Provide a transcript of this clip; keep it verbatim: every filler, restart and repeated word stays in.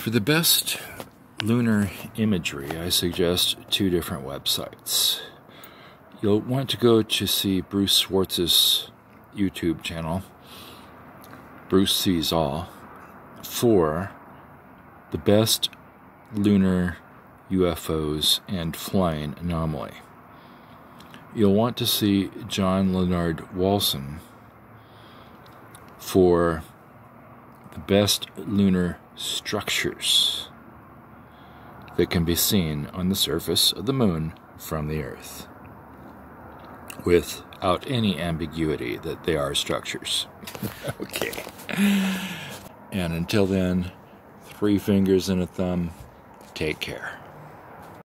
For the best lunar imagery, I suggest two different websites. You'll want to go to see Bruce Schwartz's YouTube channel, Bruce Sees All, for the best lunar U F Os and flying anomaly. You'll want to see John LENARD WALSON for the best lunar structures that can be seen on the surface of the moon from the Earth, without any ambiguity that they are structures. Okay. And until then, three fingers and a thumb, take care.